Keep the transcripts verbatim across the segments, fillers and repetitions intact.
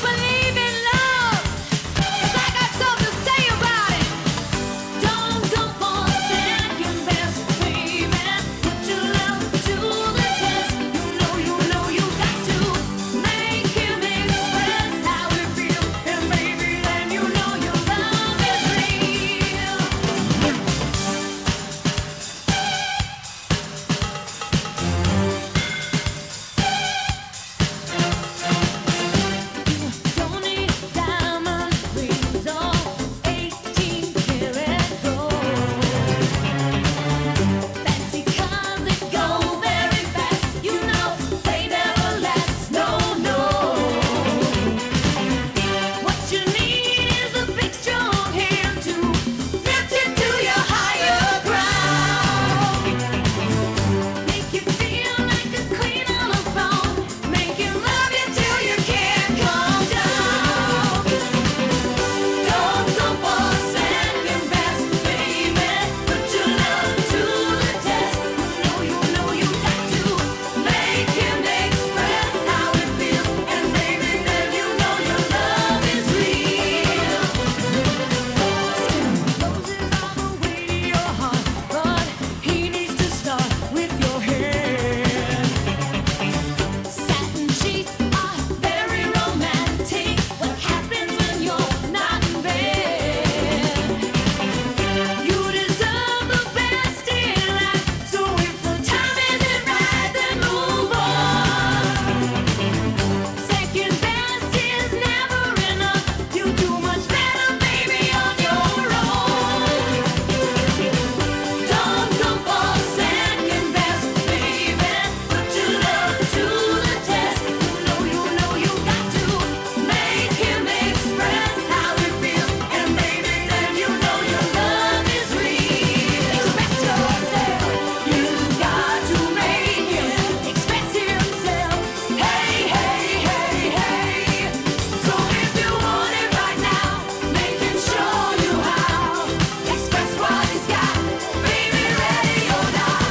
believe in love, 'cause I got something to say about it. Don't go for second best, baby. Put your love to the test. You know, you know you got to make him express how he feels, and baby, then you know your love is real. Don't need diamond rings or eighteen karat gold. Fancy cars that go very fast, you know they never last. No, no. What you need is a big strong hand to lift you to your higher ground. Make you feel like a queen on a throne. Make him love you till you can't calm down. Don't go for second best, baby. Put your love to the test. You know, you know you got to make him express how it feels, and baby, then you know your love is real. Roses all the way to your heart, but he needs to start with your head. Satin sheets are very romantic. What happens when you're not in bed? You deserve the best in life, so if the time isn't right, then move on. Second best is never enough. You do much better, baby, on your own. Don't go for second best, baby. Put your love to the test. You know, you know you got to make him express how he feels, and baby, then you know your love is real. Express yourself. You got to make him express himself. Hey, hey, hey, hey. So if you want it right now, make him show you how. Express what he's got, baby, ready or not.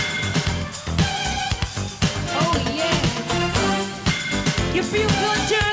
Oh yeah. You feel good, Jerry?